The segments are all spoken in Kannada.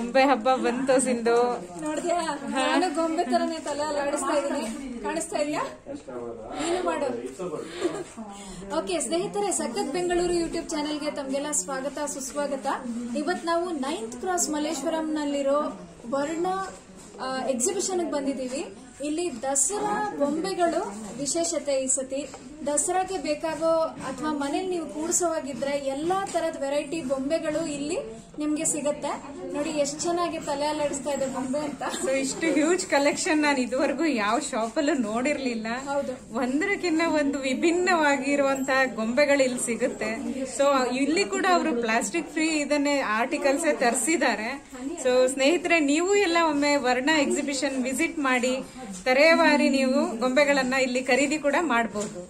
ಗೊಂಬೆ ಹಬ್ಬ ಬಂತು ಸಿಂಧು. ನೋಡಿದ್ಯಾ, ನಾನು ಗೊಂಬೆ ತರನೇ ತಲೆ ಅಲ್ಲಾಡಿಸ್ತಾ ಇದೀನಿ. ಕಾಣಿಸ್ತಾ ಇದೆಯಾ? ನೀನು ಮಾಡು. ಓಕೆ ಸ್ನೇಹಿತರೆ, ಸಖತ್ ಬೆಂಗಳೂರು ಯೂಟ್ಯೂಬ್ ಚಾನೆಲ್ಗೆ ತಮ್ಗೆಲ್ಲ ಸ್ವಾಗತ ಸುಸ್ವಾಗತ. ಇವತ್ ನಾವು 9th ಕ್ರಾಸ್ ಮಲ್ಲೇಶ್ವರಂ ನಲ್ಲಿರೋ ವರ್ಣ ಎಕ್ಸಿಬಿಷನ್ ಬಂದಿದ್ದೀವಿ. ಇಲ್ಲಿ ದಸರಾ ಬೊಂಬೆಗಳು ವಿಶೇಷತೆ. ಈ ಸತಿ ದಸರಾಗೆ ಬೇಕಾಗೋ ಅಥವಾ ಮನೇಲಿ ನೀವು ಕೂಡಿಸೋವಾಗಿದ್ರೆ ಎಲ್ಲಾ ತರದ ವೆರೈಟಿ ಬೊಂಬೆಗಳು ಇಲ್ಲಿ ನಿಮ್ಗೆ ಸಿಗತ್ತೆ. ನೋಡಿ ಎಷ್ಟು ಚೆನ್ನಾಗಿ ತಲೆ ಅಲ್ಲಾಡಿಸ್ತಾ ಇದೆ ಬೊಂಬೆ ಅಂತ. ಸೊ ಇಷ್ಟು ಹ್ಯೂಜ್ ಕಲೆಕ್ಷನ್ ನಾನು ಇದುವರೆಗೂ ಯಾವ ಶಾಪ್ ಅಲ್ಲೂ ನೋಡಿರ್ಲಿಲ್ಲ. ಹೌದು, ಒಂದರಕ್ಕಿಂತ ಒಂದು ವಿಭಿನ್ನವಾಗಿರುವಂತಹ ಗೊಂಬೆಗಳು ಇಲ್ಲಿ ಸಿಗುತ್ತೆ. ಸೊ ಇಲ್ಲಿ ಕೂಡ ಅವರು ಪ್ಲಾಸ್ಟಿಕ್ ಫ್ರೀ ಇದನ್ನೇ ಆರ್ಟಿಕಲ್ಸ್ ತರಿಸಿದ್ದಾರೆ. ಸೊ ಸ್ನೇಹಿತರೆ, ನೀವು ಎಲ್ಲ ಒಮ್ಮೆ ವರ್ಣ ಎಕ್ಸಿಬಿಷನ್ ವಿಸಿಟ್ ಮಾಡಿ ತರೇವಾರಿ ನೀವು ಗೊಂಬೆಗಳನ್ನ ಇಲ್ಲಿ ಖರೀದಿ ಕೂಡ ಮಾಡಬಹುದು.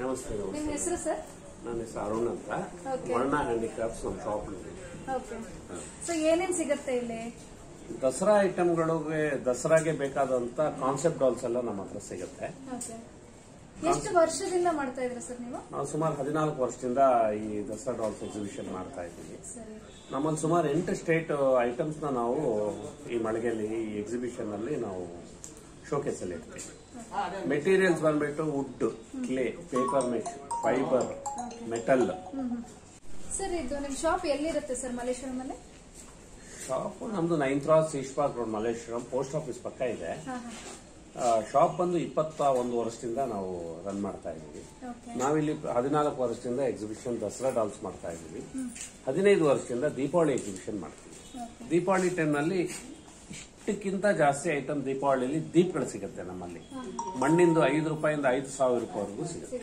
ನಮಸ್ತೆ. ನಿಮ್ಮ ಹೆಸರು ಸರ್? ನನ್ನ ಹೆಸರು ಅರುಣ್ ಅಂತ. ವರ್ಣ ಹ್ಯಾಂಡಿಕ್ರಾಫ್ಟ್ಸ್ ನಮ್ಮ ಶಾಪ್ ಇದೆ. ಓಕೆ. ಸೊ ಏನೇನ್ ಸಿಗುತ್ತೆ ಇಲ್ಲಿ? ದಸರಾ ಐಟಮ್ಗಳಿಗೆ, ದಸರಾಗೆ ಬೇಕಾದಂತ ಕಾನ್ಸೆಪ್ಟ್ ಡಾಲ್ಸ್ ಎಲ್ಲ ನಮ್ಮ ಹತ್ರ ಸಿಗುತ್ತೆ. ಎಷ್ಟು ವರ್ಷದಿಂದ ಮಾಡ್ತಾ ಇದ್ರ ಸರ್ ನೀವು? ನಾವು ಸುಮಾರು 14 ವರ್ಷದಿಂದ ಈ ದಸರಾ ಡಾಲ್ಸ್ ಎಕ್ಸಿಬಿಷನ್ ಮಾಡ್ತಾ ಇದ್ದೀವಿ. ನಮ್ಮಲ್ಲಿ ಸುಮಾರು 8 ಸ್ಟೇಟ್ ಐಟಮ್ಸ್ ನಾವು ಈ ಮಳಿಗೆಯಲ್ಲಿ, ಈ ಎಕ್ಸಿಬಿಷನ್ ಅಲ್ಲಿ ನಾವು ಶೋಕೇಸ್ ಅಲ್ಲಿ ಇರ್ತೀವಿ. ಮೆಟೀರಿಯಲ್ಸ್ ಬಂದ್ಬಿಟ್ಟು wood, clay, paper make, fibre, metal. Sir ಇದು ನಿಮ್ ಶಾಪ್ ಎಲ್ಲಿರುತ್ತೆ ಸರ್ ಮಲ್ಲೇಶ್ವರಂ ಅಲ್ಲಿ? ಶಾಪ್ ನಮ್ದು 9th cross east park road Malleshwaram post office ಪಕ್ಕ ಇದೆ. ಶಾಪ್ ಬಂದು 21 ವರ್ಷದಿಂದ ನಾವು ರನ್ ಮಾಡ್ತಾ ಇದ್ದೀವಿ. ನಾವಿಲ್ಲಿ 14 ವರ್ಷದಿಂದ ಎಕ್ಸಿಬಿಷನ್ ದಸರಾ ಡಾಲ್ಸ್ ಮಾಡ್ತಾ ಇದ್ದೀವಿ. 15 ವರ್ಷದಿಂದ ದೀಪಾವಳಿ ಎಕ್ಸಿಬಿಷನ್ ಮಾಡ್ತೀವಿ. ದೀಪಾವಳಿ ಟೈಮ್ನಲ್ಲಿ ಇಷ್ಟಕ್ಕಿಂತ ಜಾಸ್ತಿ ಐಟಮ್ ದೀಪಾವಳಿಯಲ್ಲಿ ದೀಪಗಳು ಸಿಗುತ್ತೆ ನಮ್ಮಲ್ಲಿ. ಮಣ್ಣಿಂದು 5 ರೂಪಾಯಿಂದ 5,000 ರೂಪಾಯಿವರೆಗೂ ಸಿಗುತ್ತೆ.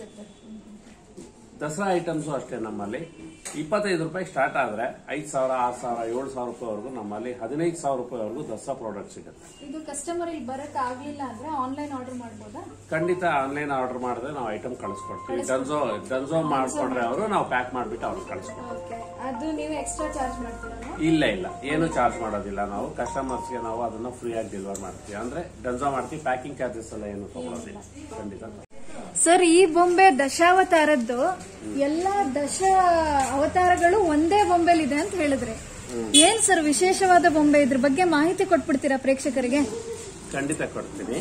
ದಸರಾ ಐಟಮ್ಸ್ ಅಷ್ಟೇ ನಮ್ಮಲ್ಲಿ 25 ರೂಪಾಯಿ ಸ್ಟಾರ್ಟ್ ಆದ್ರೆ 5,000, 6,000, 7,000 ರೂಪಾಯಿವರೆಗೂ ನಮ್ಮಲ್ಲಿ 15,000 ರೂಪಾಯಿವರೆಗೂ ದಸರಾ ಪ್ರಾಡಕ್ಟ್ ಸಿಗುತ್ತೆ. ಇದು ಕಸ್ಟಮರ್ ಇಲ್ಲಿ ಬರಕ್ ಆಗ್ಲಿಲ್ಲ ಅಂದ್ರೆ ಆನ್ಲೈನ್ ಆರ್ಡರ್ ಮಾಡಬಹುದಾ? ಖಂಡಿತ ಆನ್ಲೈನ್ ಆರ್ಡರ್ ಮಾಡಿದ್ರೆ ನಾವು ಐಟಮ್ ಕಳಿಸ್ಕೊಡ್ತೀವಿ. ಡನ್ಸೋ ಮಾಡ್ಕೊಂಡ್ರೆ ಅವರು ನಾವು ಪ್ಯಾಕ್ ಮಾಡ್ಬಿಟ್ಟು ಅವ್ರಿಗೆ ಕಳಿಸ್ಕೊಡ್ತೀವಿ. ಅದು ನೀವು ಎಕ್ಸ್ಟ್ರಾ ಚಾರ್ಜ್ ಮಾಡ್ತೀರಾ? ಇಲ್ಲ, ಏನು ಚಾರ್ಜ್ ಮಾಡೋದಿಲ್ಲ. ನಾವು ಕಸ್ಟಮರ್ಸ್ಗೆ ನಾವು ಅದನ್ನ ಫ್ರೀ ಆಗಿ ಡೆಲಿವರ್ ಮಾಡ್ತೀವಿ. ಅಂದ್ರೆ ಡನ್ಸೋ ಮಾಡ್ತೀವಿ, ಪ್ಯಾಕಿಂಗ್ ಚಾರ್ಜಸ್ ಎಲ್ಲ ಏನು ತಗೊಳ್ಳೋದಿಲ್ಲ. ಖಂಡಿತ ಸರ್, ಈ ಬೊಂಬೆ ದಶಾವತಾರದ್ದು ಎಲ್ಲಾ ದಶ ಅವತಾರಗಳು ಒಂದೇ ಬೊಂಬೆಲಿದೆ ಅಂತ ಹೇಳಿದ್ರೆ ಏನ್ ಸರ್ ವಿಶೇಷವಾದ ಬೊಂಬೆ? ಇದ್ರ ಬಗ್ಗೆ ಮಾಹಿತಿ ಕೊಟ್ಬಿಡ್ತೀರಾ ಪ್ರೇಕ್ಷಕರಿಗೆ? ಖಂಡಿತ ಕೊಡ್ತೀನಿ.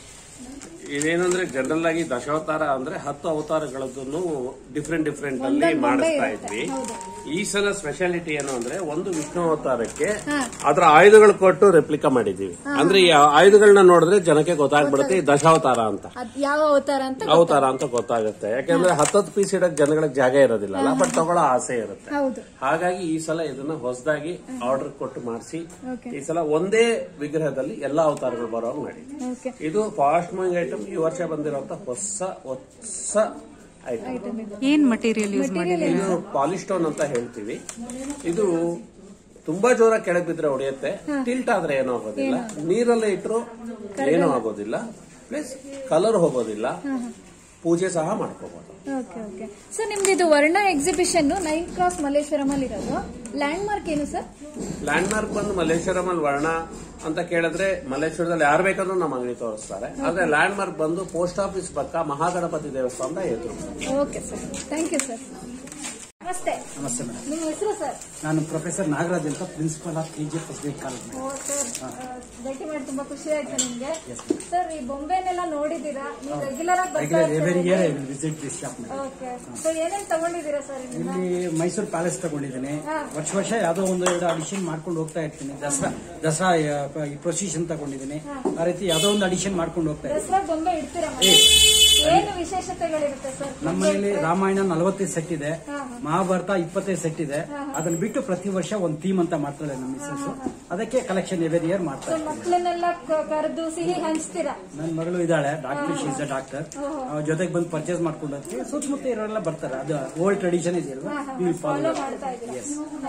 ಇದೇನಂದ್ರೆ ಜನರಲ್ ಆಗಿ ದಶಾವತಾರ ಅಂದ್ರೆ 10 ಅವತಾರಗಳದ್ದು ಡಿಫ್ರೆಂಟ್ ಅಲ್ಲಿ ಮಾಡಿಸ್ತಾ ಇದ್ವಿ. ಈ ಸಲ ಸ್ಪೆಷಾಲಿಟಿ ಏನು ಅಂದ್ರೆ ಒಂದು ವಿಷ್ಣು ಅವತಾರಕ್ಕೆ ಅದರ ಆಯುಧಗಳು ಕೊಟ್ಟು ರೆಪ್ಲಿಕಾ ಮಾಡಿದೀವಿ. ಅಂದ್ರೆ ಈ ಆಯುಧಗಳನ್ನ ನೋಡಿದ್ರೆ ಜನಕ್ಕೆ ಗೊತ್ತಾಗ್ಬಿಡುತ್ತೆ ದಶಾವತಾರ ಅಂತ, ಯಾವ ಅವತಾರ ಅಂತ ಗೊತ್ತಾಗುತ್ತೆ. ಯಾಕಂದ್ರೆ 10 ಪೀಸ್ ಇಡಕ್ ಜನಗಳಿಗೆ ಜಾಗ ಇರೋದಿಲ್ಲ, ಬಟ್ ತಗೊಳ್ಳೋ ಆಸೆ ಇರುತ್ತೆ. ಹಾಗಾಗಿ ಈ ಸಲ ಇದನ್ನ ಹೊಸದಾಗಿ ಆರ್ಡರ್ ಕೊಟ್ಟು ಮಾಡಿಸಿ ಈ ಸಲ ಒಂದೇ ವಿಗ್ರಹದಲ್ಲಿ ಎಲ್ಲಾ ಅವತಾರಗಳು ಬರೋ ಮಾಡಿ. ಇದು ಫಾಸ್ಟ್ ಮೂವಿಂಗ್ ಐಟಮ್. ಈ ವರ್ಷ ಬಂದಿರುವಂತ ಹೊಸ ಐಟಮ್. ಏನ್ ಮಟೀರಿಯಲ್ ಯೂಸ್ ಮಾಡಿದ್ದೀವಿ? ಇದು ಪಾಲಿಸ್ಟೋನ್ ಅಂತ ಹೇಳ್ತೀವಿ. ಇದು ತುಂಬಾ ಜೋರ ಕೆಳಗೆ ಬಿದ್ರೆ ಹೊಡೆಯುತ್ತೆ, ಟಿಲ್ಟ್ ಆದ್ರೆ ಏನೂ ಆಗೋದಿಲ್ಲ, ನೀರಲ್ಲೇ ಇಟ್ಟರು ಏನೂ ಆಗೋದಿಲ್ಲ, ಪ್ಲಸ್ ಕಲರ್ ಹೋಗೋದಿಲ್ಲ, ಪೂಜೆ ಸಹ ಮಾಡ್ಕೋಬಹುದು. ಸರ್, ನಿಮ್ದು ಇದು ವರ್ಣ ಎಕ್ಸಿಬಿಷನ್ 9th ಕ್ರಾಸ್ ಮಲ್ಲೇಶ್ವರಂ ಅಲ್ಲಿ ಇರೋದು. ಲ್ಯಾಂಡ್ ಮಾರ್ಕ್ ಏನು ಸರ್? ಲ್ಯಾಂಡ್ ಮಾರ್ಕ್ ಬಂದು ಮಲ್ಲೇಶ್ವರಂ ಅಲ್ಲಿ ವರ್ಣ ಅಂತ ಕೇಳಿದ್ರೆ ಮಲ್ಲೇಶ್ವರದಲ್ಲಿ ಯಾರು ಬೇಕಾದ್ರೂ ನಮ್ಮ ಅಂಗಡಿ ತೋರಿಸ್ತಾರೆ. ಆದ್ರೆ ಲ್ಯಾಂಡ್ ಮಾರ್ಕ್ ಬಂದು ಪೋಸ್ಟ್ ಆಫೀಸ್ ಪಕ್ಕ ಮಹಾಗಣಪತಿ ದೇವಸ್ಥಾನದ ಎದುರು. Okay sir, thank you sir. ನಮಸ್ತೆ. ನಮಸ್ತೆ ಮೇಡಮ್. ನಿಮ್ಮ ಹೆಸರು ಸರ್? ನಾನು ಪ್ರೊಫೆಸರ್ ನಾಗರಾಜ್ ಅಂತ, principal of KG first grade college. ಭೇಟಿ ಮಾಡಿ ತುಂಬಾ ಖುಷಿ ಆಯ್ತು ನಿಮ್ಗೆ. ಸರ್, ಈ ಬೊಂಬೆನೆಲ್ಲ ನೋಡಿದೀರಾ? ನೀವು ರೆಗ್ಯುಲರ್ ಆಗಿ every year I will visit this shop. Okay. So ಏನೇನ್ ತಗೊಂಡಿದ್ದೀರಾ ಸರ್? ಇಲ್ಲಿ ಮೈಸೂರು ಪ್ಯಾಲೇಸ್ ತಗೊಂಡಿದ್ದೀನಿ. ವರ್ಷ ಯಾವ್ದೋ 1-2 ಅಡಿಷನ್ ಮಾಡ್ಕೊಂಡು ಹೋಗ್ತಾ ಇರ್ತೀನಿ. ದಸರಾ ಪ್ರೊಸಿಷನ್ ತಗೊಂಡಿದ್ದೀನಿ. ಆ ರೀತಿ ಯಾವ್ದೋ ಒಂದು ಅಡಿಷನ್ ಮಾಡ್ಕೊಂಡು ಹೋಗ್ತಾ ಇರ್ತೀನಿ. ದಸರಾ ಬೊಂಬೆ ಇಡ್ತೀರಾ? ಏನು ವಿಶೇಷತೆಗಳಿರುತ್ತೆ ಸರ್? ನಮ್ಮ ಮನೆಯಲ್ಲಿ ರಾಮಾಯಣ 45 ಸೆಟ್ ಇದೆ, ಮಹಾಭಾರತ 25 ಸೆಟ್ ಇದೆ. ಅದನ್ನ ಬಿಟ್ಟು ಪ್ರತಿ ವರ್ಷ ಒಂದು ಥೀಮ್ ಅಂತ ಮಾಡ್ತಾರೆ ನಮ್ಮ ಮಿಸಸ್. ಅದಕ್ಕೆ ಕಲೆಕ್ಷನ್ ಎವ್ರಿ ಇಯರ್ ಮಾಡ್ತಾರೆ. ಮಕ್ಕಳನ್ನೆಲ್ಲ ಕರೆದು ಸಿಹಿ ಹಂಚ್ತೀರಾ? ನನ್ನ ಮಗಳು ಇದ್ದಾಳೆ, doctor. She is a doctor. ಜೊತೆಗೆ ಬಂದು ಪರ್ಚೇಸ್ ಮಾಡ್ಕೊಂಡು ಹೋಗ್ತೀವಿ. ಸುತ್ತಮುತ್ತ ಇರೋರೆಲ್ಲ ಬರ್ತಾರೆ. ಅದು ಓಲ್ಡ್ ಟ್ರೆಡಿಷನ್ ಇದೆಯಲ್ವಾ, ಫಾಲೋ ಮಾಡ್ತಾ ಇದ್ದೀರಾ?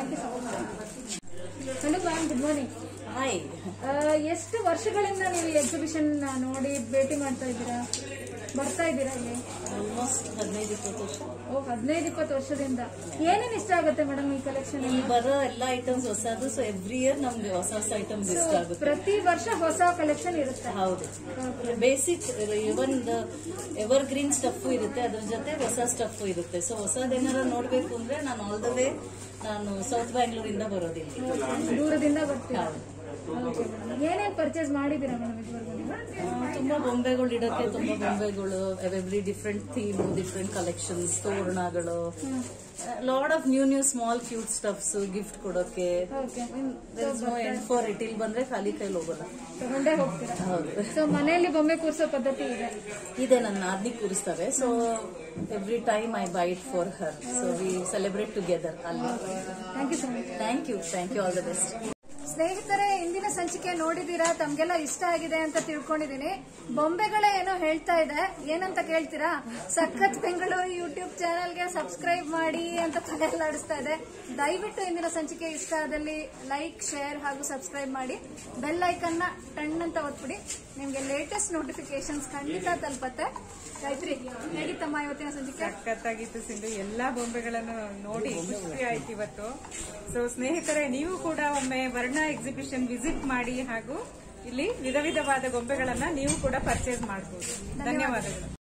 Hello ma'am, good morning. Hi. ಎಷ್ಟು ವರ್ಷಗಳಿಂದ ನೀವು ಎಕ್ಸಿಬಿಷನ್ ನೋಡಿ ಭೇಟಿ ಮಾಡ್ತಾ ಇದ್ದೀರಾ, ಬರ್ತಾ ಇದ್ದೀರಾ ಇಲ್ಲಿ? ಆಲ್ಮೋಸ್ಟ್ 15-20 ವರ್ಷ. 15-20 ವರ್ಷದಿಂದ. ಏನೇನು ಇಷ್ಟ ಆಗುತ್ತೆ ಮೇಡಮ್ ಈ ಕಲೆಕ್ಷನ್? ಬರೋ ಎಲ್ಲ ಐಟಮ್ಸ್ ಹೊಸದು. ಸೊ ಎವ್ರಿ ಇಯರ್ ನಮ್ಗೆ ಹೊಸ ಐಟಮ್ಸ್ ಇಷ್ಟ ಆಗುತ್ತೆ. ಪ್ರತಿ ವರ್ಷ ಹೊಸ ಕಲೆಕ್ಷನ್ ಇರುತ್ತೆ? ಹೌದು. Basic even evergreen stuff ಇರುತ್ತೆ, ಅದ್ರ ಜೊತೆ ಹೊಸ ಸ್ಟಫ್ ಇರುತ್ತೆ. ಸೊ ಹೊಸದೇನಾರ ನೋಡ್ಬೇಕು ಅಂದ್ರೆ ನಾನು ಆಲ್ ದ ವೇ ನಾನು ಸೌತ್ ಬ್ಯಾಂಗ್ಳೂರಿಂದ ಬರೋದಿಲ್ಲ, ದೂರದಿಂದ ಬರ್ತೀನಿ. ಏನೇನು ಪರ್ಚೇಸ್ ಮಾಡಿದ್ದೀರಾ ಮೇಡಮ್ ಇದುವರೆಗೂ? ತುಂಬಾ ಬೊಂಬೆಗಳು ಇಡಕ್ಕೆ, ತುಂಬಾ ಬೊಂಬೆಗಳು, every different theme, different collections, ತೋರಣಗಳು, lot of new small cute stuffs gift ಕೊಡೋಕೆ. No end for it. ಇಲ್ಲಿ ಬಂದ್ರೆ ಖಾಲಿ ಕೈಲಿ ಹೋಗೋಲ್ಲ, ತಗೊಂಡೇ ಹೋಗ್ತೀರಾ? ಹೌದು. ಸೊ ಮನೆಯಲ್ಲಿ ಬೊಂಬೆ ಕೂರಿಸೋ ಪದ್ಧತಿ ಇದೆ. ನನ್ನ ನಾದ್ನಿ ಕೂರಿಸ್ತಾರೆ. So every time I buy it for her. So we celebrate together ಅಲ್ಲಿ. Thank you so much. Thank you all the best. ಸ್ನೇಹಿತರೆ, ಇಂದಿನ ಸಂಚಿಕೆ ಸಂಚಿಕೆ ನೋಡಿದೀರಾ, ತಮ್ಗೆಲ್ಲ ಇಷ್ಟ ಆಗಿದೆ ಅಂತ ತಿಳ್ಕೊಂಡಿದೀನಿ. ಬೊಂಬೆಗಳೇ ಏನೋ ಹೇಳ್ತಾ ಇದೆ, ಏನಂತ ಕೇಳ್ತೀರಾ? ಸಖತ್ ಬೆಂಗಳೂರು ಯೂಟ್ಯೂಬ್ ಚಾನೆಲ್ಗೆ ಸಬ್ಸ್ಕ್ರೈಬ್ ಮಾಡಿ ಅಂತ ತಲೆಲ್ಲಾಡಿಸ್ತಾ ಇದೆ. ದಯವಿಟ್ಟು ಇಂದಿನ ಸಂಚಿಕೆ ಇಷ್ಟ ಆದಲ್ಲಿ ಲೈಕ್, ಶೇರ್ ಹಾಗೂ ಸಬ್ಸ್ಕ್ರೈಬ್ ಮಾಡಿ. ಬೆಲ್ ಐಕನ್ನ ಟಣ್ ಅಂತ ಒತ್ಬಿಡಿ. ನಿಮ್ಗೆ ಲೇಟೆಸ್ಟ್ ನೋಟಿಫಿಕೇಶನ್ಸ್ ಖಂಡಿತ ತಲುಪತ್ತೆ. ಗಾಯತ್ರಿ, ಹೇಗಿತ್ತಮ್ಮ ಇವತ್ತಿನ ಸಂಚಿಕೆ? ಸಖತ್ತಾಗಿತ್ತು ಸಿಂಧು. ಎಲ್ಲಾ ಬೊಂಬೆಗಳನ್ನು ನೋಡಿ ಖುಷಿ ಆಯ್ತು ಇವತ್ತು. ಸೊ ಸ್ನೇಹಿತರೆ, ನೀವು ಕೂಡ ಒಮ್ಮೆ ವರ್ಣ ಎಕ್ಸಿಬಿಷನ್ ವಿಸಿಟ್ ಮಾಡಿ ಹಾಗೂ ಇಲ್ಲಿ ವಿಧ ವಿಧವಾದ ಗೊಂಬೆಗಳನ್ನ ನೀವು ಕೂಡ ಪರ್ಚೇಸ್ ಮಾಡಬಹುದು. ಧನ್ಯವಾದಗಳು.